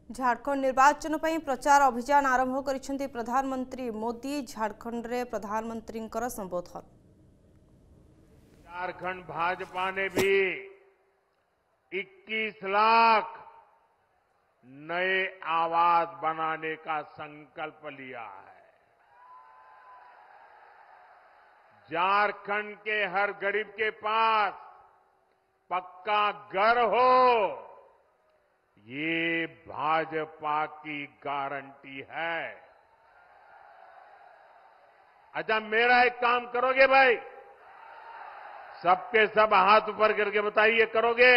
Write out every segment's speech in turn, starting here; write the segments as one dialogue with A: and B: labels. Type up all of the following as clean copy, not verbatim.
A: झारखंड निर्वाचन पर प्रचार अभियान आरंभ करिसेंती प्रधानमंत्री मोदी। झारखंड रे प्रधानमंत्री संबोधन।
B: झारखंड भाजपा ने भी 21 लाख नए आवास बनाने का संकल्प लिया है। झारखंड के हर गरीब के पास पक्का घर हो, ये भाजपा की गारंटी है। अच्छा, मेरा एक काम करोगे भाई? सबके सब हाथ ऊपर करके बताइए, करोगे?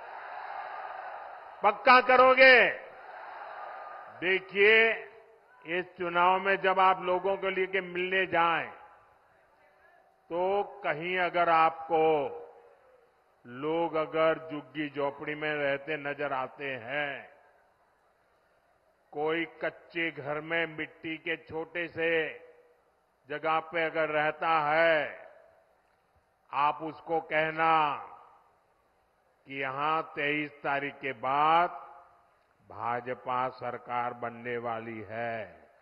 B: पक्का करोगे? देखिए, इस चुनाव में जब आप लोगों को लेके मिलने जाएं, तो कहीं अगर आपको लोग अगर झुग्गी झोपड़ी में रहते नजर आते हैं, कोई कच्चे घर में मिट्टी के छोटे से जगह पे अगर रहता है, आप उसको कहना कि यहां 23 तारीख के बाद भाजपा सरकार बनने वाली है,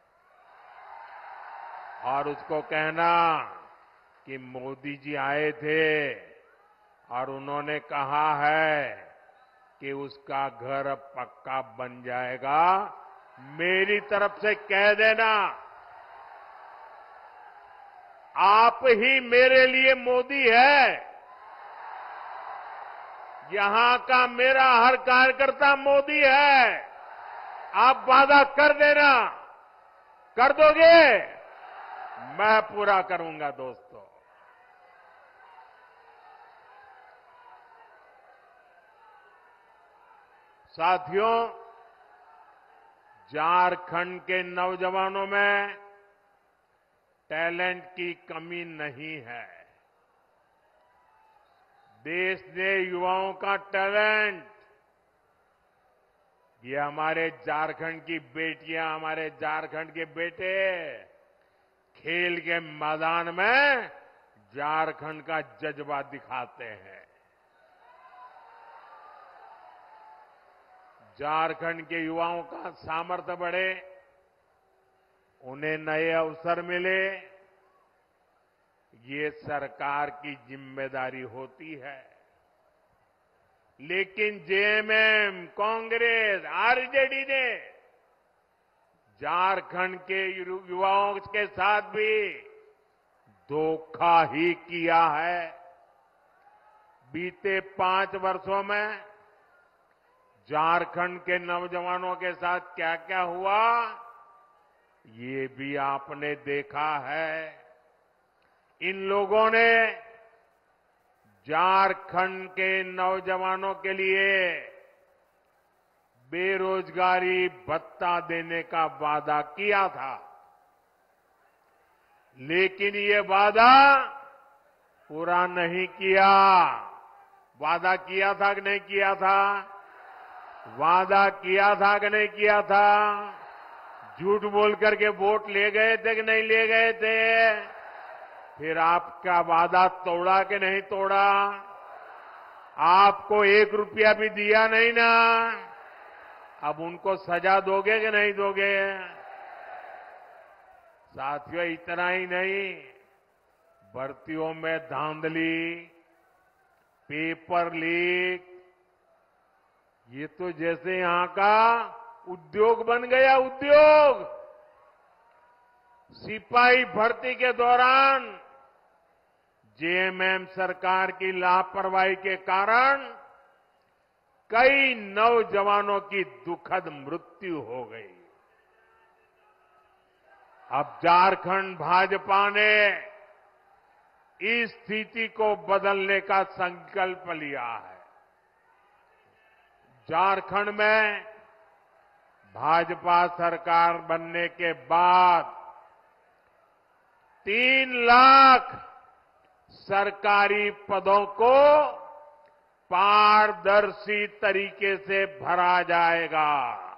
B: और उसको कहना कि मोदी जी आए थे और उन्होंने कहा है कि उसका घर अब पक्का बन जाएगा। मेरी तरफ से कह देना, आप ही मेरे लिए मोदी है। यहां का मेरा हर कार्यकर्ता मोदी है। आप वादा कर देना, कर दोगे? मैं पूरा करूंगा दोस्तों। साथियों, झारखंड के नौजवानों में टैलेंट की कमी नहीं है। देश ने युवाओं का टैलेंट, ये हमारे झारखंड की बेटियां, हमारे झारखंड के बेटे खेल के मैदान में झारखंड का जज्बा दिखाते हैं। झारखंड के युवाओं का सामर्थ्य बढ़े, उन्हें नए अवसर मिले, ये सरकार की जिम्मेदारी होती है। लेकिन जेएमएम, कांग्रेस, आरजेडी ने झारखंड के युवाओं के साथ भी धोखा ही किया है। बीते 5 वर्षों में झारखंड के नौजवानों के साथ क्या क्या हुआ, ये भी आपने देखा है। इन लोगों ने झारखंड के नौजवानों के लिए बेरोजगारी भत्ता देने का वादा किया था, लेकिन ये वादा पूरा नहीं किया। वादा किया था कि नहीं किया था? वादा किया था कि नहीं किया था? झूठ बोल करके वोट ले गए थे कि नहीं ले गए थे? फिर आपका वादा तोड़ा कि नहीं तोड़ा? आपको 1 रुपया भी दिया नहीं ना? अब उनको सजा दोगे कि नहीं दोगे? साथियों, इतना ही नहीं, भर्तियों में धांधली, पेपर लीक, ये तो जैसे यहां का उद्योग बन गया। उद्योग, सिपाही भर्ती के दौरान जेएमएम सरकार की लापरवाही के कारण कई नौजवानों की दुखद मृत्यु हो गई। अब झारखंड भाजपा ने इस स्थिति को बदलने का संकल्प लिया है। झारखंड में भाजपा सरकार बनने के बाद 3 लाख सरकारी पदों को पारदर्शी तरीके से भरा जाएगा।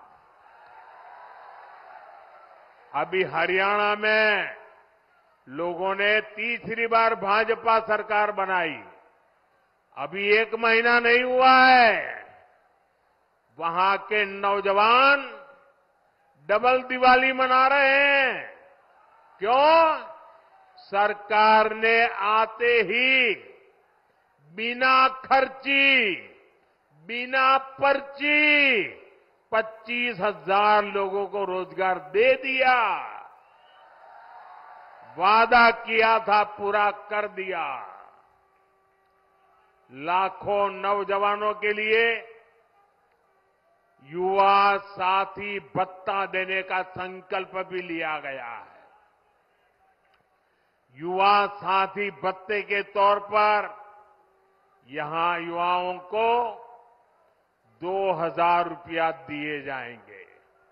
B: अभी हरियाणा में लोगों ने तीसरी बार भाजपा सरकार बनाई, अभी 1 महीना नहीं हुआ है। वहां के नौजवान डबल दिवाली मना रहे हैं। क्यों? सरकार ने आते ही बिना खर्ची, बिना पर्ची 25,000 लोगों को रोजगार दे दिया। वादा किया था, पूरा कर दिया। लाखों नौजवानों के लिए युवा साथी भत्ता देने का संकल्प भी लिया गया है। युवा साथी भत्ते के तौर पर यहां युवाओं को 2,000 रुपया दिए जाएंगे।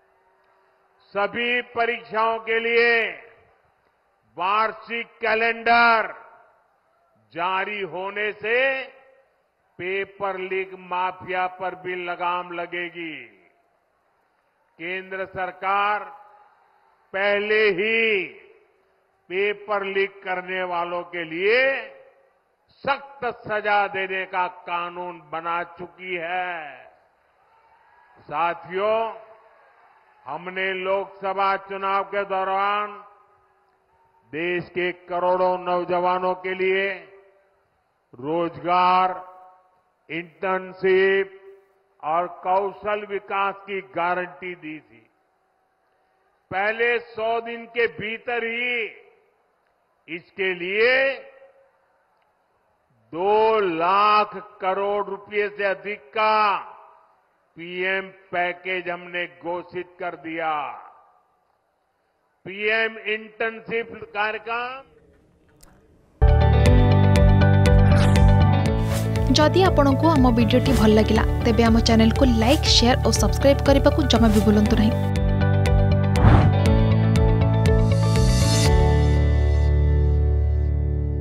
B: सभी परीक्षाओं के लिए वार्षिक कैलेंडर जारी होने से पेपर लीक माफिया पर भी लगाम लगेगी। केंद्र सरकार पहले ही पेपर लीक करने वालों के लिए सख्त सजा देने का कानून बना चुकी है। साथियों, हमने लोकसभा चुनाव के दौरान देश के करोड़ों नौजवानों के लिए रोजगार, इंटर्नशिप और कौशल विकास की गारंटी दी थी। पहले 100 दिन के भीतर ही इसके लिए 2 लाख करोड़ रुपए से अधिक का पीएम पैकेज हमने घोषित कर दिया। पीएम इंटर्नशिप कार्यक्रम।
C: जदि आपंक आम भिडी भल लगा तेब आम चैनल को लाइक, शेयर और सब्सक्राइब करने को जमा भी भूलु नहीं।